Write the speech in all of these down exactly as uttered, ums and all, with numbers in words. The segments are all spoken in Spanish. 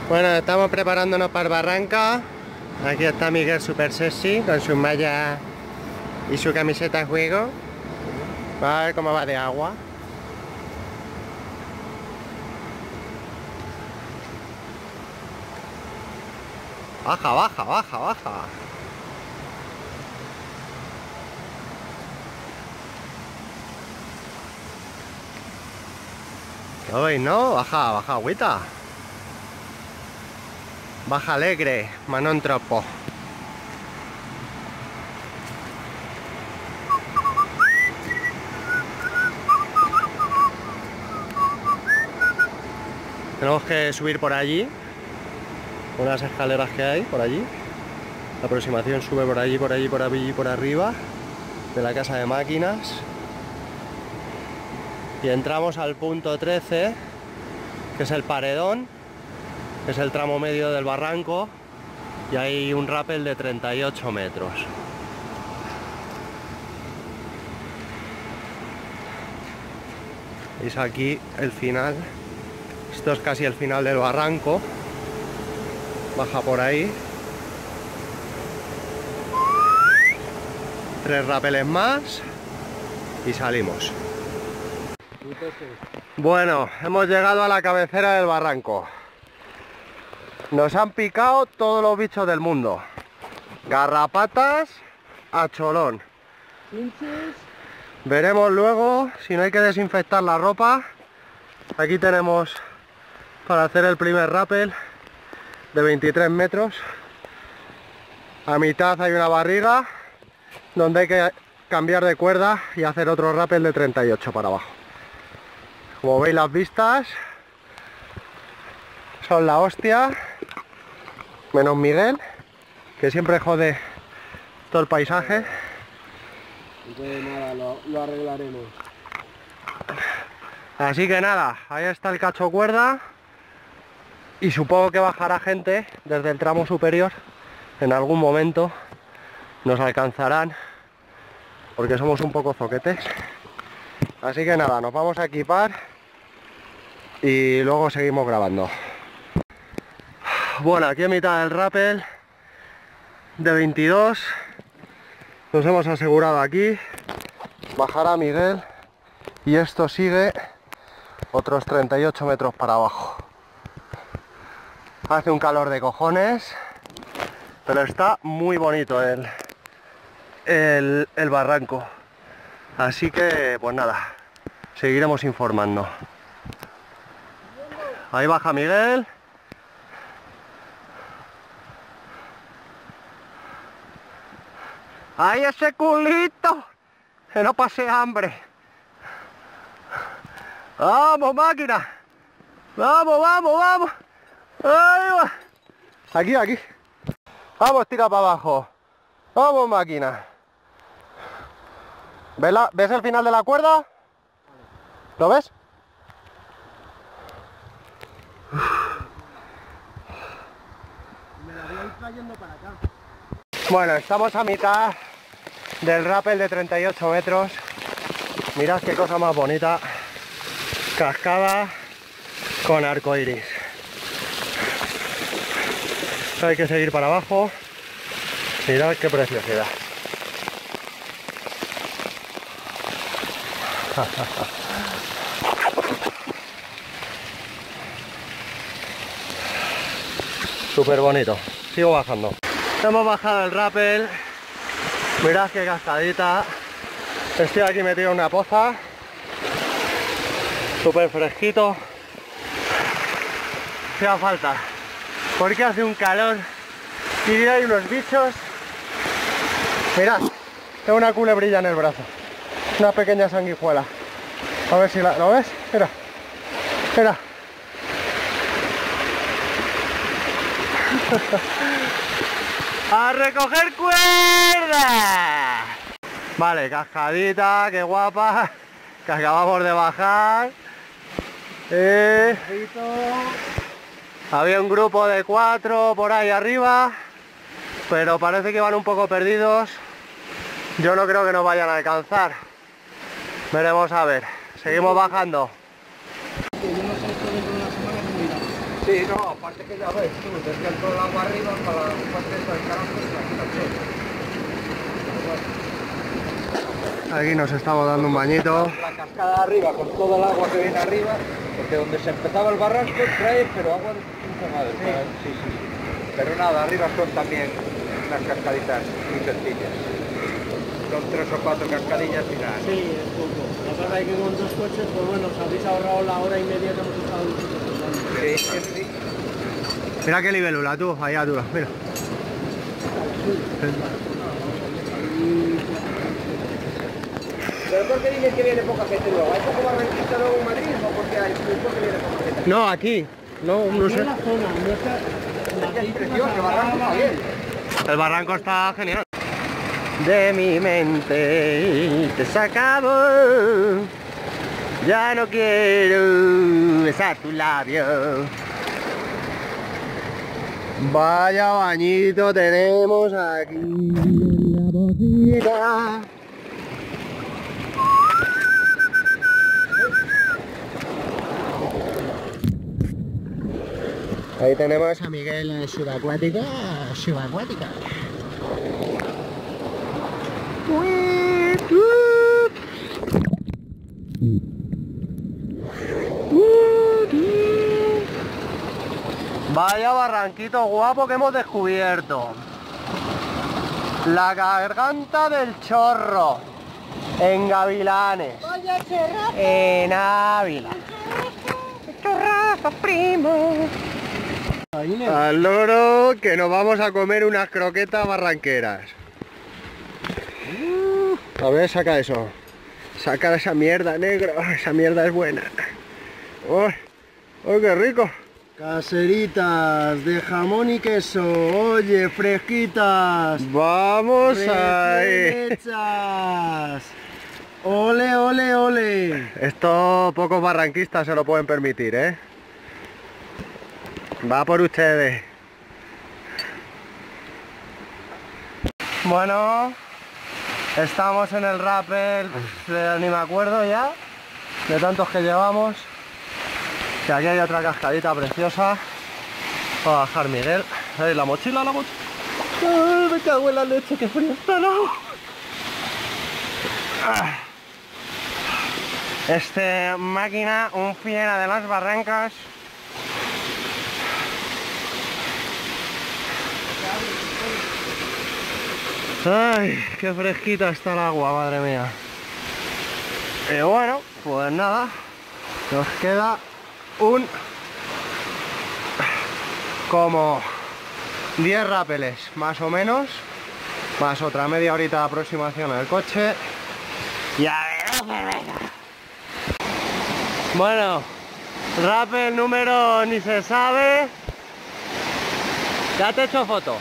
Bueno, estamos preparándonos para Barranca. Aquí está Miguel super sexy con su malla y su camiseta de juego. Va a ver cómo va de agua. Baja, baja, baja, baja. ¿Lo veis, no? Baja, baja, agüita. Baja alegre, Manon Tropo. Tenemos que subir por allí, unas escaleras que hay por allí. La aproximación sube por allí, por allí, por allí, por arriba de la casa de máquinas. Y entramos al punto trece, que es el paredón, que es el tramo medio del barranco, y hay un rappel de treinta y ocho metros. ¿Veis aquí el final? Esto es casi el final del barranco. Baja por ahí. Tres rapeles más y salimos. Bueno, hemos llegado a la cabecera del barranco. Nos han picado todos los bichos del mundo. Garrapatas a cholón. Veremos luego si no hay que desinfectar la ropa. Aquí tenemos para hacer el primer rappel de veintitrés metros. A mitad hay una barriga donde hay que cambiar de cuerda y hacer otro rappel de treinta y ocho para abajo. Como veis, las vistas son la hostia, menos Miguel, que siempre jode todo el paisaje. Entonces nada, lo, lo arreglaremos. Así que nada, ahí está el cacho cuerda y supongo que bajará gente desde el tramo superior. En algún momento nos alcanzarán porque somos un poco zoquetes. Así que nada, nos vamos a equipar y luego seguimos grabando. Bueno, aquí en mitad del rappel de veintidós nos hemos asegurado aquí. Bajará Miguel y esto sigue otros treinta y ocho metros para abajo. Hace un calor de cojones, pero está muy bonito el, el, el barranco. Así que, pues nada, seguiremos informando. Ahí baja Miguel. ¡Ay, ese culito! Que no pase hambre. ¡Vamos, máquina! ¡Vamos, vamos, vamos! ¡Ahí va! Aquí, aquí. Vamos, tira para abajo. ¡Vamos, máquina! ¿Ves, la, ¿Ves el final de la cuerda? ¿Lo ves? Me la voy a ir trayendo para acá. Bueno, estamos a mitad del rappel de treinta y ocho metros. Mirad qué cosa más bonita. Cascada con arco iris. Hay que seguir para abajo. Mirad qué preciosidad. Súper bonito. Sigo bajando. Hemos bajado el rappel. Mirad qué cascadita. Estoy aquí metido en una poza. Súper fresquito. Hacía falta. Porque hace un calor. Y hay unos bichos. Mirad. Tengo una culebrilla en el brazo. Una pequeña sanguijuela. A ver si la... ¿Lo ves? Mira. Mira. ¡A recoger cuerda! Vale, cascadita, qué guapa. Que acabamos de bajar. Eh, había un grupo de cuatro por ahí arriba, pero parece que van un poco perdidos. Yo no creo que nos vayan a alcanzar. Veremos a ver. Seguimos bajando. Sí, no, aparte que ya ves, tú, desde todo el agua arriba para la parte del carajo, Aquí nos estamos dando un bañito. La cascada arriba, con todo el agua que viene arriba, porque donde se empezaba el barranco trae, pero agua de puta madre. Sí. Sí, sí, sí. Pero nada, arriba son también unas cascaditas muy sencillas. Son tres o cuatro cascadillas y nada. Sí, es poco. La verdad es que con dos coches, pues bueno, os habéis ahorrado la hora y media que hemos estado en el Sí, sí, sí. Mira qué libélula, tú, ahí altura, mira. ¿Pero por qué dices que viene poca gente luego? ¿Hay poco barranquista luego en Madrid o porque hay por qué viene poca gente? No, aquí. No, no sé. la zona, no está... Es que es precioso, el barranco está bien. El barranco está genial. De mi mente te sacamos. Ya no quiero besar tu labio. Vaya bañito tenemos aquí en la bocina. Ahí tenemos a Miguel en subacuática, subacuática. Vaya barranquito guapo que hemos descubierto. La garganta del Chorro, en Gavilanes, en Ávila. Chorrazo, primo. Al loro que nos vamos a comer unas croquetas barranqueras. A ver, saca eso. Saca esa mierda, negro. Esa mierda es buena. ¡Oh, oh qué rico! Caseritas de jamón y queso, oye, fresquitas. Vamos ahí. Hechas. Ole, ole, ole. Esto pocos barranquistas se lo pueden permitir, ¿eh? Va por ustedes. Bueno, estamos en el rappel, eh, ni me acuerdo ya de tantos que llevamos. Que aquí hay otra cascadita preciosa. Va a bajar Miguel. Ahí la mochila, la mochila. Ay, me cago en la leche, que frío está, no. Este máquina, un fiera de las barrancas. Ay, qué fresquita está el agua, madre mía. Y bueno, pues nada, nos queda un como diez rápeles más o menos, más otra media horita de aproximación en el coche y a ver, bueno, rappel número ni se sabe. Ya te he hecho foto.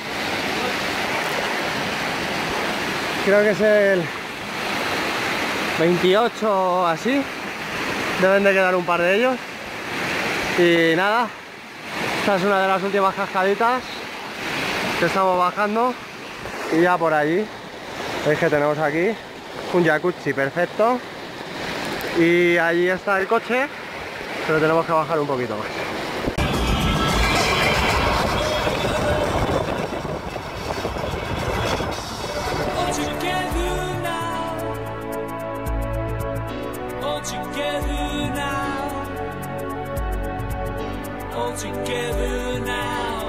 Creo que es el veintiocho o así. Deben de quedar un par de ellos. Y nada, esta es una de las últimas cascaditas que estamos bajando. Y ya por allí veis que tenemos aquí un jacuzzi perfecto. Y allí está el coche, pero tenemos que bajar un poquito más. Together now,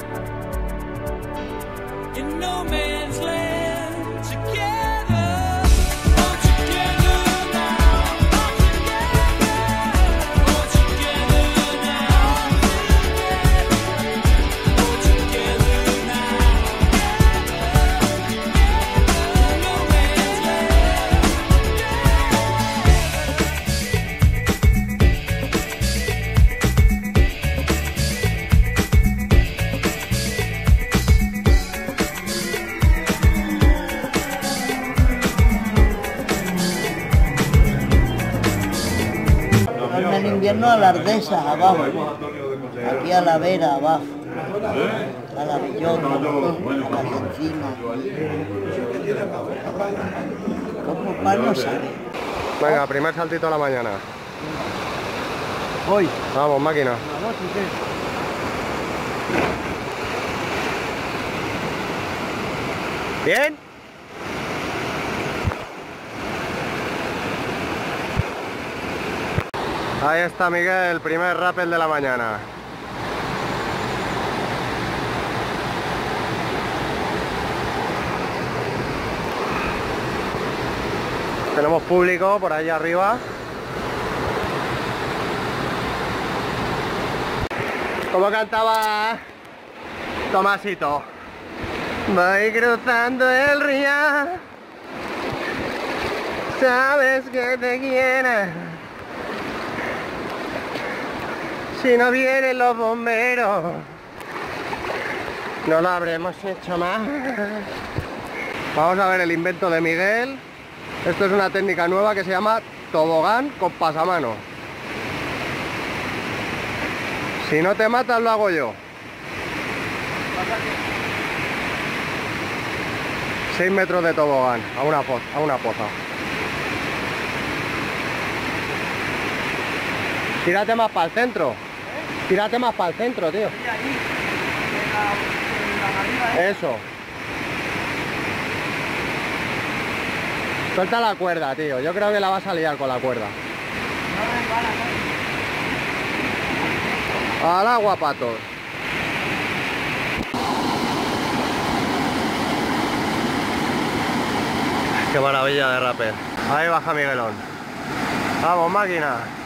in no man's land, together, all together now, all together, all together now, all together now, in no man's land, En invierno a la Ardesa, abajo, aquí a la Vera, abajo, a la Villota, a la Encina. Como pan no sabe. Venga, primer saltito a la mañana. Voy. Vamos, máquina. ¿A vos y qué? ¿Bien? Ahí está Miguel, el primer rappel de la mañana. Tenemos público por ahí arriba. ¿Cómo cantaba Tomasito? Voy cruzando el río, sabes que te quiero. Si no vienen los bomberos, no lo habremos hecho más. Vamos a ver el invento de Miguel. Esto es una técnica nueva que se llama tobogán con pasamanos. Si no te matas, lo hago yo. seis metros de tobogán a una, po a una poza. Tírate más para el centro. Tírate más para el centro, tío. Eso. Suelta la cuerda, tío. Yo creo que la vas a liar con la cuerda. Al agua, patos. Qué maravilla de rappel. Ahí baja Miguelón. Vamos, máquina.